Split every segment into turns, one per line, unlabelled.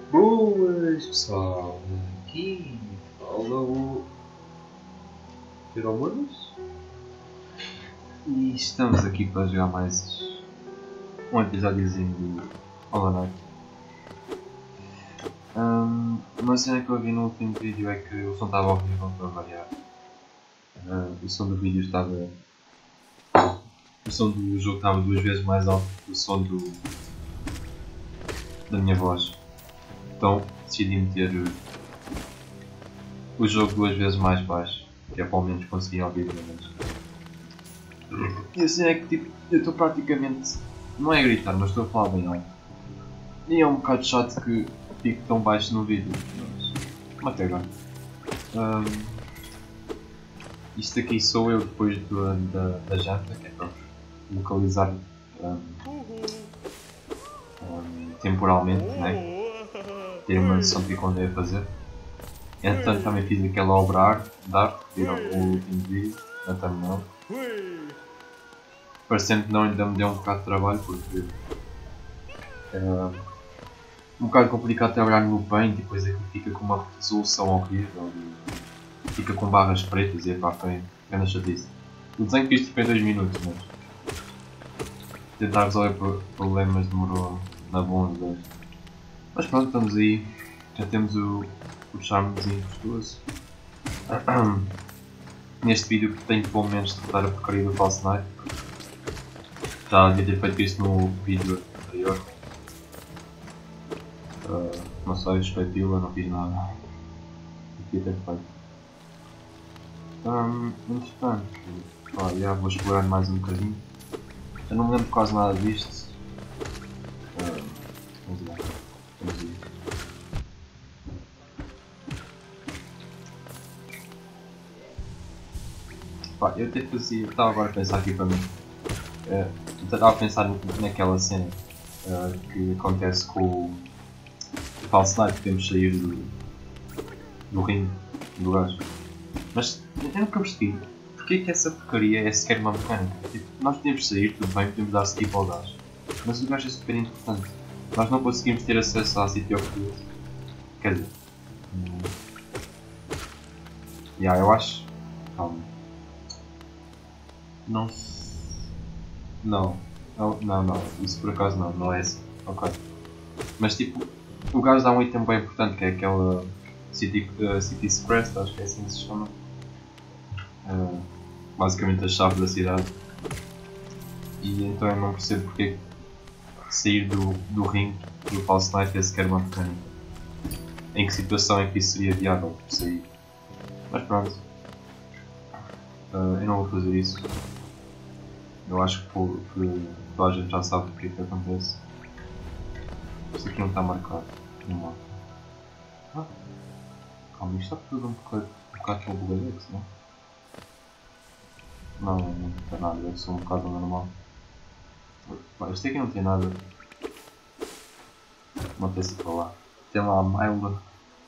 Boas pessoal, aqui fala o Feromonas e estamos aqui para jogar mais um episódiozinho de Hollow Knight. Uma cena que eu vi no último vídeo é que o som estava horrível para variar. O som do vídeo estava. O som do jogo estava 2 vezes mais alto que o som da minha voz. Então decidi meter o jogo 2 vezes mais baixo, que é para ao menos conseguir ouvir menos. E assim é que tipo, eu estou praticamente, não é a gritar, mas estou a falar bem alto. E é um bocado chato que fique tão baixo no vídeo, mas até agora. Isto aqui sou eu depois da janta, que é para localizar temporalmente, né? Ter uma noção de quando é a fazer. Entretanto também fiz aquela obra Dark, que viram o último vídeo, na thumbnail. Parecendo que não, ainda me deu um bocado de trabalho porque é um bocado complicado trabalhar no Paint e depois aquilo fica com uma resolução horrível e fica com barras pretas e é para a grande chatice. O desenho que isto foi em 2 minutos, mas tentar resolver problemas demorou na boa uns 2. Mas pronto, estamos aí, já temos o charmezinho gostoso. Neste vídeo tenho pelo menos de derrotar a porcaria do False Knight. Já devia ter feito isto no vídeo anterior. Não sei, respectivo, não fiz nada. Devia ter feito. Entretanto, já vou explorar mais um bocadinho. Eu não me lembro quase nada disto. Vamos lá. Vamos ver. Eu até fazia. Estava agora a pensar aqui para mim. Estava a pensar naquela cena que acontece com o False Knight, que temos de sair do ringue do gajo. Mas eu nunca percebi porque é que essa porcaria é sequer uma mecânica. Tipo, nós podemos sair, tudo bem, podemos dar skip ao gajo, mas o gajo é super importante. Nós não conseguimos ter acesso à City of Fields. Quer dizer. Eu acho. Calma. Não. Não, isso por acaso não é assim. Ok. Mas tipo, o gajo dá um item bem importante que é aquela City's Crest, acho que é assim que se chama. Basicamente a chave da cidade. E então eu não percebo porque sair do ringue do False Knight é sequer uma mecânica. Em que situação é que isso seria viável sair? Mas pronto. Eu não vou fazer isso. Eu acho que toda a gente já sabe o que é que acontece. Isto aqui não está marcado no mapa. Calma, isto está tudo um bocado com o bugadex, não? Não tem nada, deve ser um bocado normal. Isto aqui não tem nada. Não tem se para lá. Tem lá a Myla.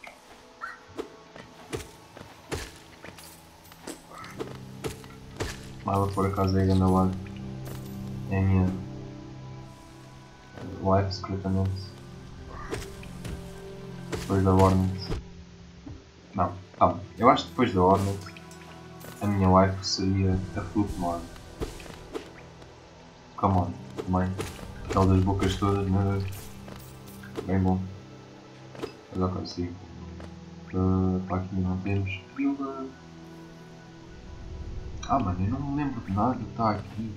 Myla por acaso é a grande wife. É a minha wife secretamente. Depois da Hornet. Não, calma. Eu acho que depois da Hornet a minha wife seria a Flutmore. Come on, mãe. Aquela das bocas todas, mas bem bom. Mas ok, sim. Para aqui não temos Killer. Mano, eu não me lembro de nada, está aqui.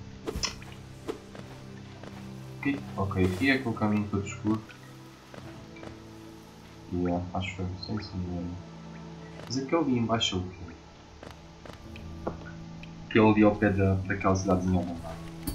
Ok, aqui é aquele caminho todo escuro. Acho que foi, sim. Mas aquele ali embaixo é o quê? Aquele ali ao pé daquela cidadezinha abandonada.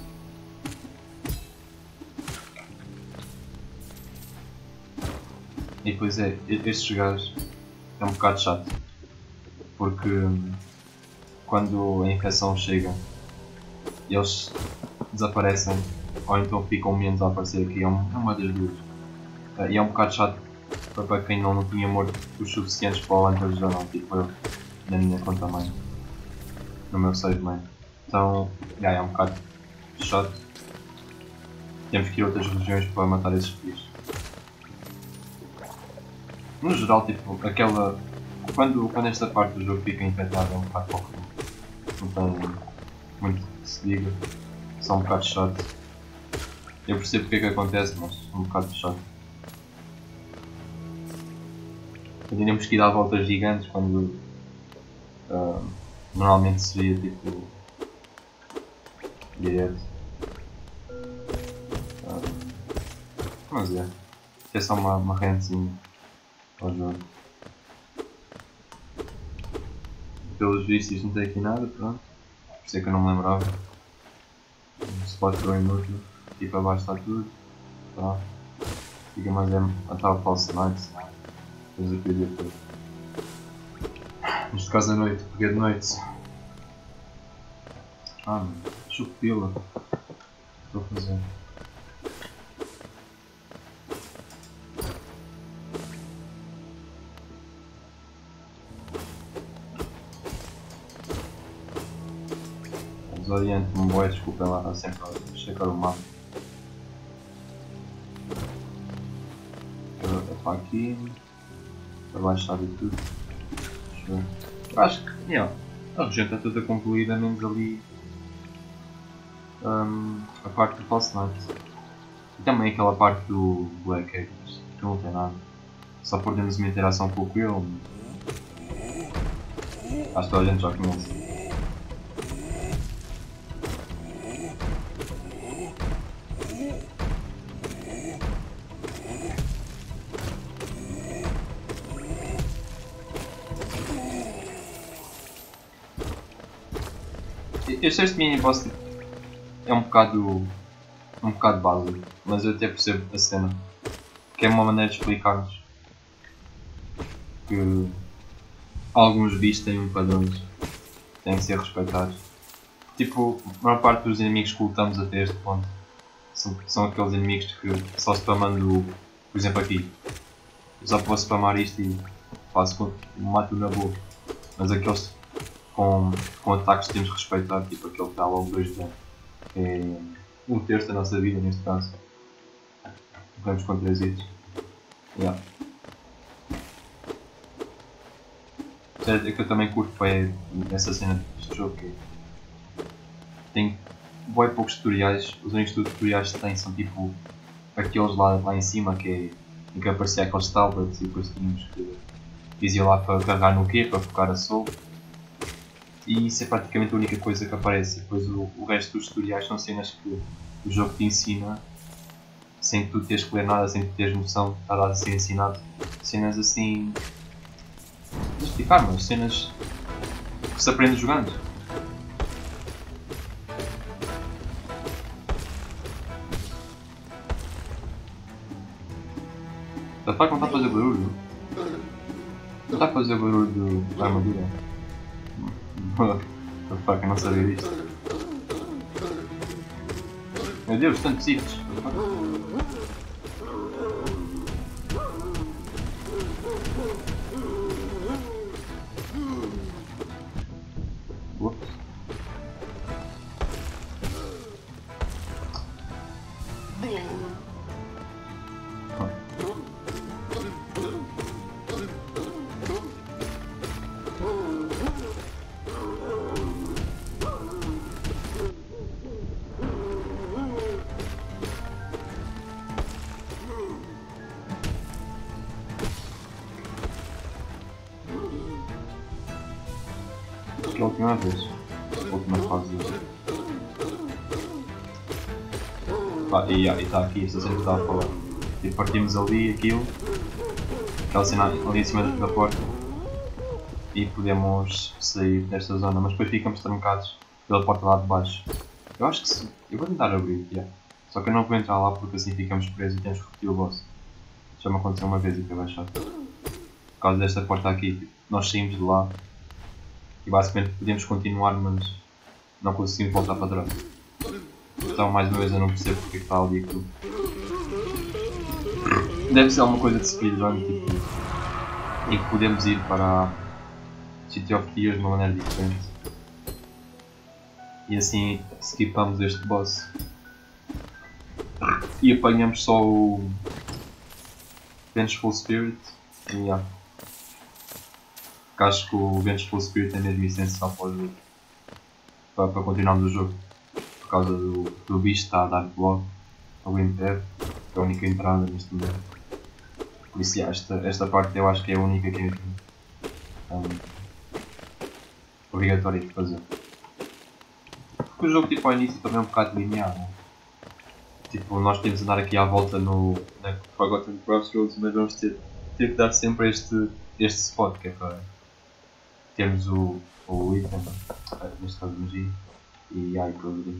E depois estes gajos é um bocado chato. Porque quando a infecção chega, eles desaparecem ou então ficam menos a aparecer aqui, é uma das duas. E é um bocado chato para quem não tinha morto os suficientes para o Hunter já não, tipo eu, na minha conta mãe, no meu save mãe. Então, é um bocado chato. Temos que ir a outras regiões para matar esses bichos. no geral, tipo, aquela. Quando esta parte do jogo fica infectada é um bocado pouco. Não tem muito que se diga. Só um bocado chato. Eu percebo porque é que acontece, mas é um bocado chato. Tínhamos que ir dar voltas gigantes quando normalmente seria tipo direto. Mas é só uma rentezinha ao jogo. Pelos vistos não tem aqui nada, pronto. Por isso é que eu não me lembrava. O spot foi inútil. Aqui para baixo está tudo. Tá. Fica mais a tal false night. Depois aqui o dia todo. Neste caso à noite, porque é de noite. Chupila. Estou a fazer. Desoriento-me bué, desculpem lá, está sempre a checar o mapa. É para aqui. Para baixo está de tudo. Deixa eu ver. Acho que, a região está toda concluída, menos ali a parte do False Night. E também aquela parte do Black Egg, que não tem nada. Só perdemos uma interação com o Quill. Acho que toda a gente já conhece. Este mini-boss é um bocado básico, mas eu até percebo a cena, que é uma maneira de explicar-nos que alguns bichos têm um padrões, têm que ser respeitados. Tipo, a maior parte dos inimigos que lutamos até este ponto são aqueles inimigos que só spamando, por exemplo aqui, só posso spamar isto e mato na boa, mas aqueles com ataques que temos que respeitar, tipo aquele que dá logo 2 de dano, que é um terço da nossa vida neste caso. Vamos com 3 hits. Yeah. É que eu também curto essa cena deste jogo, que tem bem poucos tutoriais, os únicos tutoriais que tem são tipo aqueles lá em cima, em que aparecia aqueles tablets e depois tínhamos que dizia lá para carregar no quê, para focar a soul. E isso é praticamente a única coisa que aparece. Depois o resto dos tutoriais são cenas que o jogo te ensina sem tu teres que ler nada, sem tu teres noção de estar a ser ensinado. Cenas assim. Vou explicar, mas cenas que se aprende jogando. A faca não está a fazer barulho. Não está a fazer barulho da armadura. A faca não sabia disto. Meu Deus, tantos hits. Ups. Que é a última vez. A última fase do jogo. E está aqui, esta cena que estava a falar. Tipo, partimos ali aquilo, aquela cena ali em cima da porta, e podemos sair desta zona, mas depois ficamos trancados pela porta lá de baixo. Eu acho que sim. Eu vou tentar abrir, só que eu não vou entrar lá porque assim ficamos presos e temos que repetir o boss. Já me aconteceu uma vez e foi baixado. Por causa desta porta aqui, nós saímos de lá e basicamente podíamos continuar, mas não conseguimos voltar para trás. Então mais uma vez eu não percebo porque está ali aquilo. Deve ser alguma coisa de speedrun, tipo, em que podemos ir para City of Tears de uma maneira diferente. E assim skipamos este boss. E apanhamos só o Vengeful Spirit Yeah. Porque acho que o Vengeful Spirit é mesmo essencial para o jogo. Para continuarmos o jogo. Por causa do bicho está a dar bloco ao império, que é a única entrada neste momento. Por isso, esta parte eu acho que é a única que é obrigatória de fazer. Porque o jogo tipo, ao início também é um bocado linear. Né? Tipo, nós temos de andar aqui à volta na Forgotten Crossroads, mas vamos ter que dar sempre este spot, que é para termos o item, neste caso magia, e ai progredir.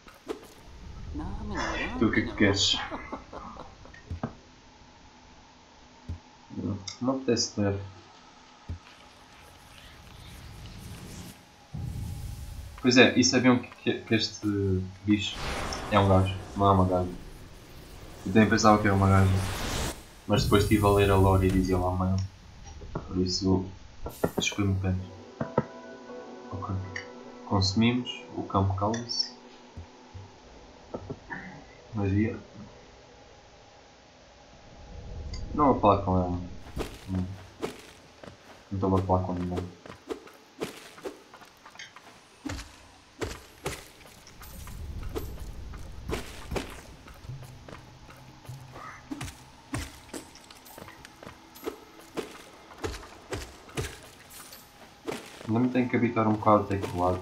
Tu o que é que tu queres? Não me apetece ter. Pois é, e sabiam que este bicho é um gajo, não é uma gaja. Eu também pensava que era uma gaja, mas depois estive a ler a lore e dizia lá mãe. Por isso escolhi-me pena. Ok. Consumimos o campo cálice. Magia. Não vou falar com ela. Não estou a falar com ninguém. Ainda me tenho que habitar um bocado o teclado.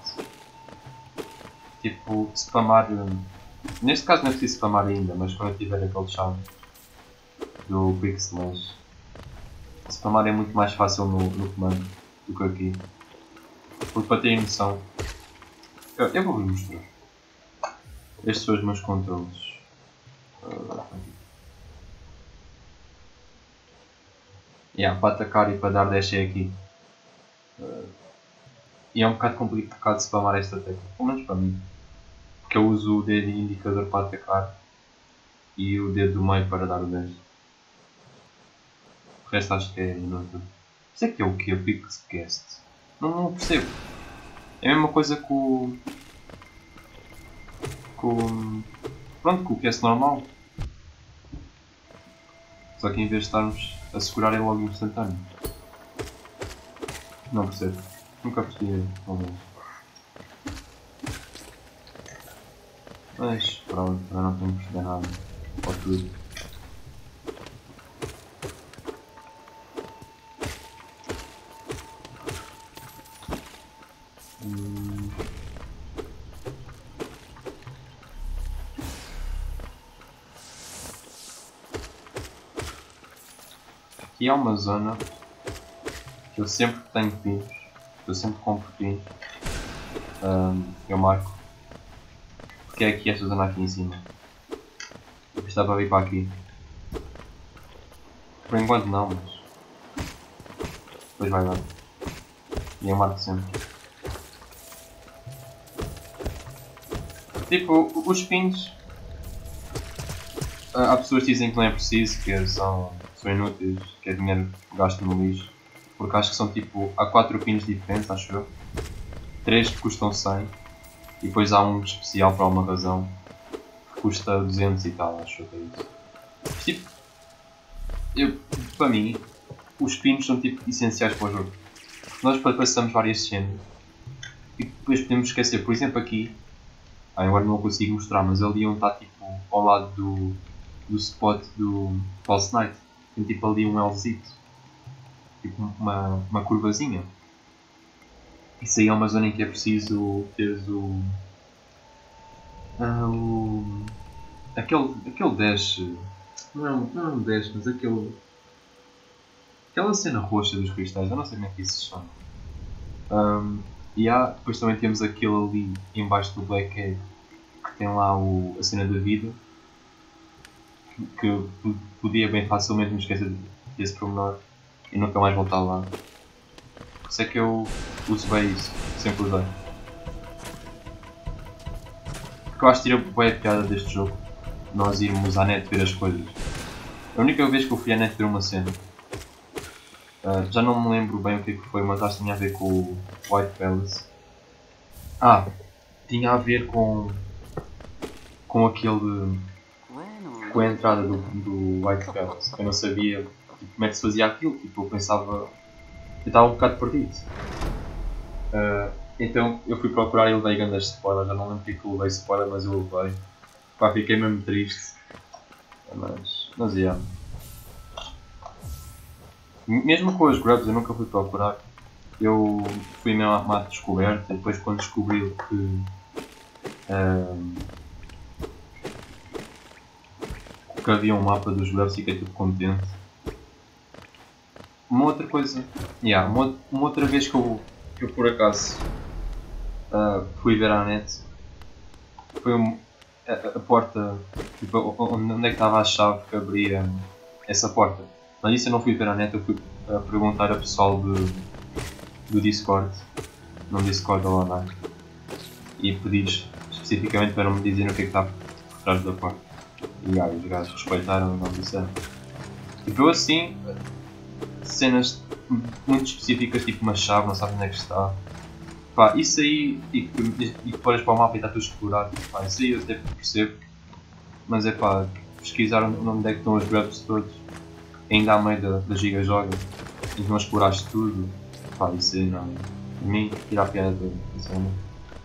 Tipo, spamar. Neste caso não é preciso spamar ainda, mas quando eu tiver aquele chave do Quick Slash, spamar é muito mais fácil no comando do que aqui. Porque para terem noção, eu vou-vos mostrar. Estes são os meus controles. Para atacar e para dar dash é aqui. E é um bocado complicado spamar esta tecla, pelo menos para mim. Porque eu uso o dedo indicador para atacar e o dedo do meio para dar o dash. O resto acho que é inútil. Isso é que é o que? O Pixcast? Não percebo. É a mesma coisa com pronto, com o cast normal. Só que em vez de estarmos a segurar é logo instantâneo. Não percebo. Nunca percebi, talvez. Mas pronto, eu não tenho que perceber nada. Ou tudo. Aqui há uma zona que eu sempre tenho pinos, que eu sempre compro pinos, eu marco, porque é aqui esta zona aqui em cima. Isto dá para vir para aqui. Por enquanto não, mas depois vai dar. E eu marco sempre. Tipo, os pinos, há pessoas que dizem que não é preciso, que são inúteis, que é dinheiro gasto no lixo. Porque acho que são tipo, há 4 pinos diferentes, acho eu. 3 que custam 100 e depois há um especial por alguma razão que custa 200 e tal, acho eu que é isso. Mas, tipo, para mim, os pinos são tipo essenciais para o jogo. Nós passamos várias cenas e depois podemos esquecer, por exemplo aqui, agora não consigo mostrar, mas ali onde está tipo ao lado do spot do False Knight, tem tipo ali um Lzito, tipo uma curvazinha. Isso aí é uma zona em que é preciso teres aquele dash, não é um dash, mas aquela cena roxa dos cristais, eu não sei como é que isso se chama. Depois também temos aquilo ali embaixo do Black Egg, que tem lá a cena da vida, que podia bem facilmente me esquecer desse pormenor e nunca mais voltar lá. Por isso é que eu uso bem isso, sempre usei. Porque eu acho que tira bem a piada deste jogo, nós irmos à net ver as coisas. A única vez que eu fui à net ver uma cena, já não me lembro bem o que foi, mas acho que tinha a ver com o White Palace. Tinha a ver com aquele. Com a entrada do White Palace. Eu não sabia como é que se fazia aquilo. Tipo, eu pensava. Eu estava um bocado perdido. Então eu fui procurar e levei grandes spoilers. Já não lembro porque eu levei spoiler, mas eu levei. Pá, fiquei mesmo triste. Mas yeah. Mesmo com as grubs eu nunca fui procurar. Eu fui mesmo à descoberta e depois quando descobri que havia um mapa dos grubs fiquei tudo contente. Uma outra coisa, uma outra vez que eu por acaso fui ver à net foi a porta, tipo, onde é que estava a chave que abria essa porta. Mas isso eu não fui ver à net, eu fui perguntar a pessoal do Discord, no Discord online, e pedi especificamente para me dizerem o que é que está por trás da porta. E os gajos respeitaram e não disseram. E foi assim, cenas muito específicas, tipo uma chave, não sabes onde é que está. Pá, isso aí, e que olhas para o mapa e está tudo explorado, pá, isso aí eu até percebo. Mas é pá, pesquisar onde é que estão os grubs todos, ainda há meio da Giga Joga, e não exploraste tudo, pá, isso aí não. Para mim, tirar a piada toda, sinceramente.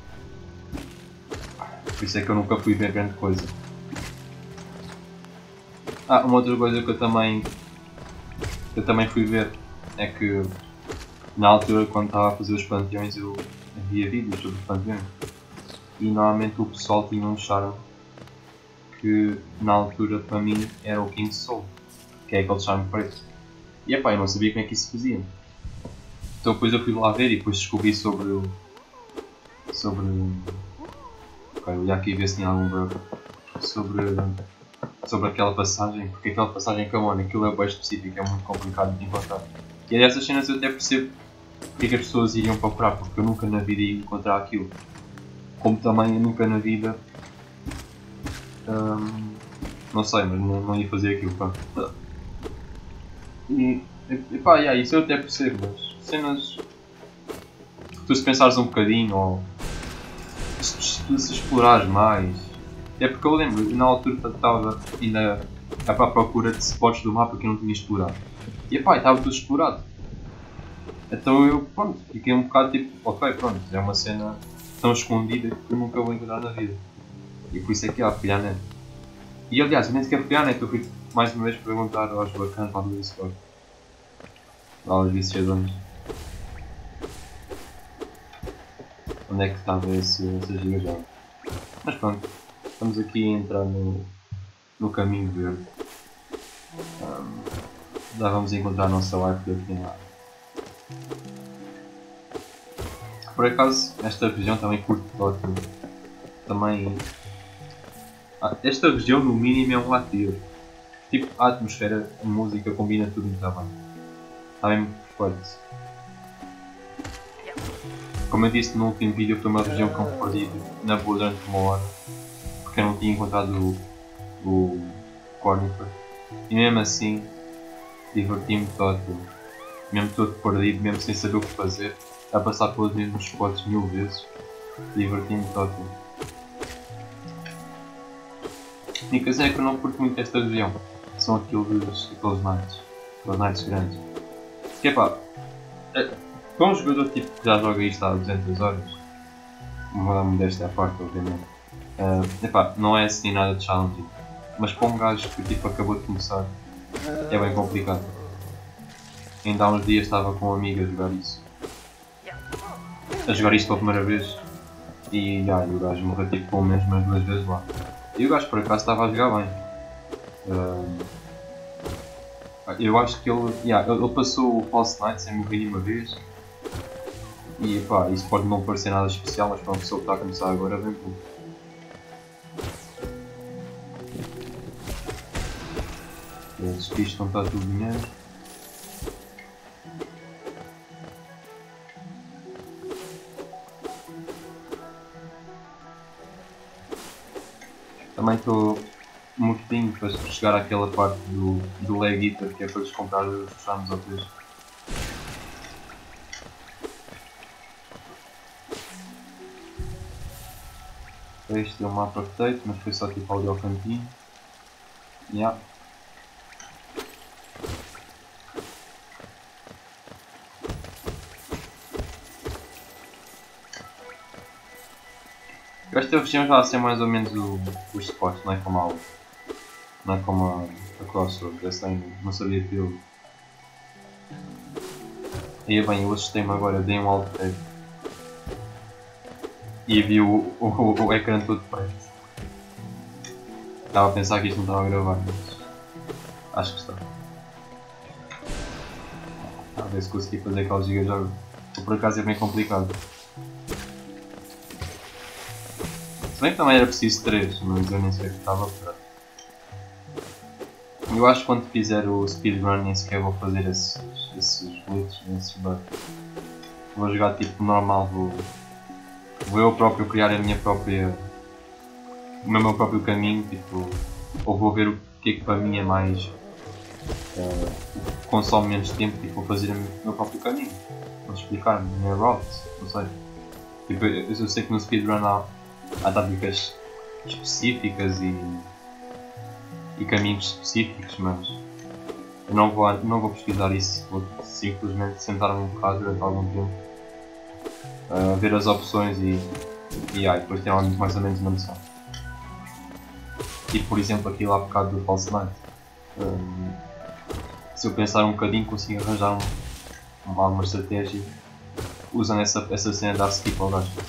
Por isso é que eu nunca fui ver grande coisa. Uma outra coisa que eu também fui ver é que na altura quando estava a fazer os panteões eu via vídeos sobre os panteões e normalmente o pessoal tinha um charme que na altura para mim era o King Soul, que é aquele charme preto. E epá, eu não sabia como é que isso se fazia. Então depois eu fui lá ver e depois descobri sobre ok, eu ia aqui ver se tinha algum bug sobre aquela passagem, porque aquela passagem que aquilo é bem específico, é muito complicado de encontrar. E é dessas cenas eu até percebo porque é que as pessoas iriam procurar, porque eu nunca na vida ia encontrar aquilo. Como também eu nunca na vida, não sei, mas não ia fazer aquilo, pá. E pá, isso eu até percebo, mas cenas, tu se pensares um bocadinho, ou se explorares mais, é porque eu lembro, na altura estava ainda à procura de spots do mapa que eu não tinha explorado. E pá, estava tudo explorado. Então eu, pronto, fiquei um bocado tipo, ok, pronto, é uma cena tão escondida que eu nunca vou encontrar na vida. E por isso é que há, fui à net. E aliás, eu nem sequer fui à net, eu fui mais uma vez perguntar aos bacanas lá do Discord. Lá aos viciadores. Onde é que estava essa giga-joga. Mas pronto, estamos aqui a entrar no caminho verde. Já vamos encontrar a nossa wife aqui em lá. Por acaso, esta região também curto ótimo. Também. Esta região, no mínimo, é um latir. Tipo, a atmosfera, a música, combina tudo muito bem. Está mesmo perfeito. Como eu disse no último vídeo, foi uma região que eu me perdi na boa durante uma hora. Porque eu não tinha encontrado o Cornifer. E mesmo assim, diverti-me todo. Mesmo todo perdido, mesmo sem saber o que fazer. A passar pelos mesmos spots 1000 vezes. Diverti-me todo. A única coisa é que eu não curto muito esta região. São aqueles nights. Aqueles nights grandes. Que é pá, para um jogador tipo, que já joga isto há 200 horas, uma da modéstia à parte, obviamente, não é assim nada de challenging. Mas para um gajo que tipo, acabou de começar, é bem complicado. Ainda há uns dias estava com um amigo a jogar isso. A jogar isto pela primeira vez. E o gajo morreu tipo pelo menos umas 2 vezes lá. E o gajo por acaso estava a jogar bem. Eu acho que ele passou o False Night sem morrer nenhuma vez. E pá, isso pode não parecer nada especial, mas para uma pessoa que está a começar agora, bem pouco. Esses bichos estão a tudo dinheiro. Também estou mortinho para chegar àquela parte do leg eater, que é para lhes comprar os charmes outra vez. Este é um mapa update, mas foi só tipo ali ao cantinho. Eu acho que a região já vai ser mais ou menos os spots, não é como a não é como a Crossroads, essa ainda não sabia que eu. E bem, eu assustei-me agora, dei um alt tab e vi o ecrã todo preto. Estava a pensar que isto não estava a gravar, mas acho que está. A ver se consegui fazer aqueles gigajogos. Por acaso é bem complicado. Se bem que também era preciso 3, mas eu nem sei o que estava a esperar. Eu acho que quando fizer o speedrun nem sequer vou fazer esses glitches, esses bugs. Vou jogar tipo normal, vou eu próprio criar a minha própria. O meu próprio caminho, tipo. Ou vou ver o que é que para mim é mais. Consome menos tempo e vou fazer o meu próprio caminho. Vou explicar a minha route, não sei. Tipo, eu sei que no speedrun há táticas específicas e caminhos específicos, mas eu não vou pesquisar isso, vou simplesmente sentar-me um bocado durante algum tempo, ver as opções e depois ter mais ou menos uma noção. Tipo, por exemplo, aquilo há bocado do False Knight. Se eu pensar um bocadinho, consigo arranjar alguma estratégia usando essa cena de dar skip ao gajo.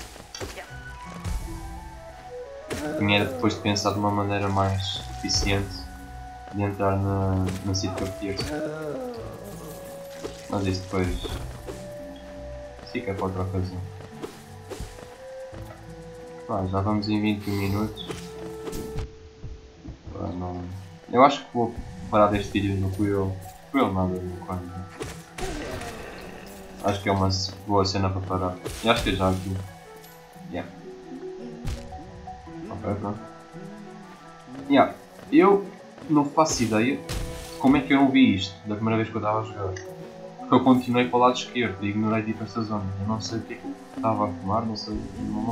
Tinha depois de pensar de uma maneira mais eficiente de entrar na City of Tears. Mas isso depois fica para outra ocasião. Já vamos em 21 minutos. Não. Eu acho que vou parar deste vídeo no Quill nada quando. Acho que é uma boa cena para parar. E acho que é já aqui. Yeah. Ok, pronto. Yeah. Eu não faço ideia de como é que eu não vi isto da primeira vez que eu estava a jogar. Porque eu continuei para o lado esquerdo e ignorei tipo esta zona. Eu não sei o que é que estava a fumar, não sei.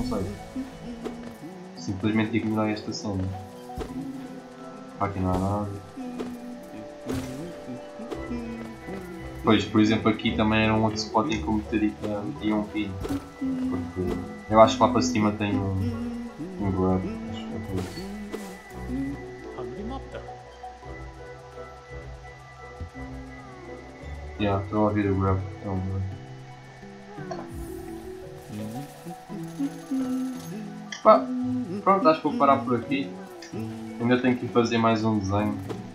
Simplesmente ignorei esta cena. Aqui não há nada. Pois, por exemplo, aqui também era um outro spot em que eu meteria um pin. Porque eu acho que lá para cima tem um grab. Acho que é por isso. Yeah, estou a ouvir o grab. É um grab. Pá, pronto, acho que vou parar por aqui. Ainda tenho que fazer mais um desenho.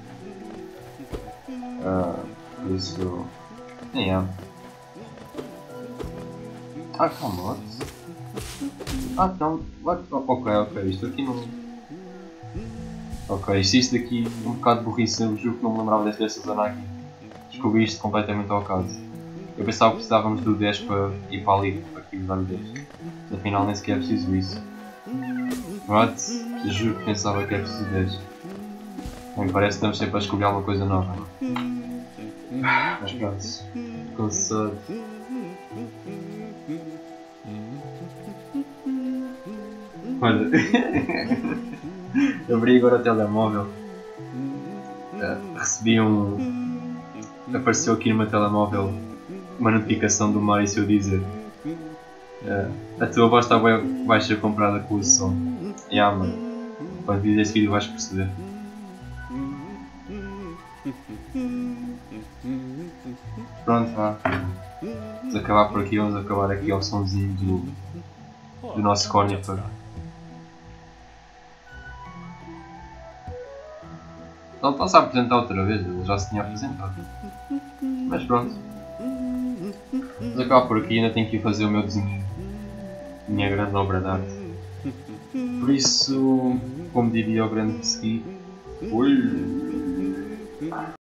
Por isso. Yeah. Calma, what? Não. What? Ok, isto aqui não. Ok, isto daqui é um bocado de burrice, eu juro que não me lembrava desta zona aqui. Descobri isto completamente ao caso. Eu pensava que precisávamos do 10 para ir para ali, para aqui usar o 10. Afinal nem sequer é preciso isso. What? Juro que pensava que é preciso 10. Bem, parece que estamos sempre a descobrir alguma coisa nova. Mas pronto, cansado. Olha, abri agora o telemóvel. Recebi apareceu aqui no meu telemóvel uma notificação do Maurício dizer a tua voz está bem, vai ser comprada com o som. Mano, quando vir este vídeo vais perceber. Pronto, vá. Vamos acabar por aqui, vamos acabar aqui ao somzinho do nosso Conifer. Ele está-se a apresentar outra vez, ele já se tinha apresentado. Mas pronto. Vamos acabar por aqui, ainda tenho que ir fazer o meu desenho. Minha grande obra de arte. Por isso, como diria o grande Ski,